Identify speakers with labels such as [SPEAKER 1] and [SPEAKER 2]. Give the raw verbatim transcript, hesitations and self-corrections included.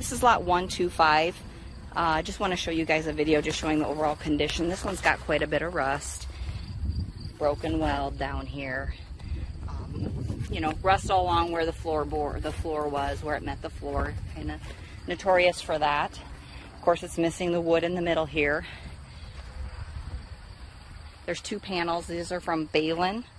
[SPEAKER 1] This is lot one two five. I uh, just want to show you guys a video just showing the overall condition. This one's got quite a bit of rust. Broken weld down here. Um, you know, rust all along where the floorboard, the floor was, where it met the floor. Kind of notorious for that. Of course, it's missing the wood in the middle here. There's two panels. These are from BEHLEN.